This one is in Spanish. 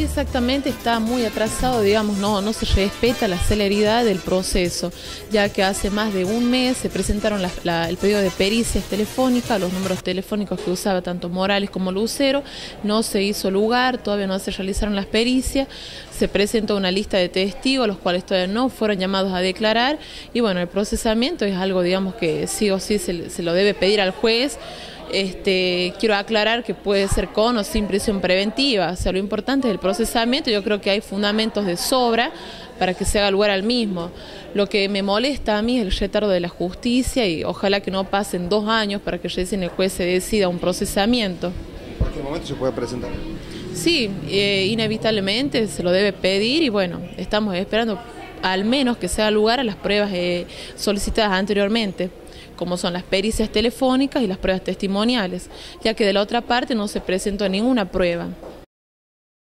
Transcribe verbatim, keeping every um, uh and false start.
Sí, exactamente, está muy atrasado, digamos, no, no se respeta la celeridad del proceso, ya que hace más de un mes se presentaron la, la, el pedido de pericias telefónicas, los números telefónicos que usaba tanto Morales como Lucero, no se hizo lugar, todavía no se realizaron las pericias, se presentó una lista de testigos, los cuales todavía no fueron llamados a declarar, y bueno, el procesamiento es algo, digamos, que sí o sí se, se lo debe pedir al juez. Este, quiero aclarar que puede ser con o sin prisión preventiva, o sea, lo importante es el procesamiento. Yo creo que hay fundamentos de sobra para que se haga lugar al mismo. Lo que me molesta a mí es el retardo de la justicia y ojalá que no pasen dos años para que recién el juez se decida un procesamiento. ¿En cualquier momento se puede presentar? Sí, eh, inevitablemente se lo debe pedir y bueno, estamos esperando al menos que se haga lugar a las pruebas eh, solicitadas anteriormente, como son las pericias telefónicas y las pruebas testimoniales, ya que de la otra parte no se presentó ninguna prueba.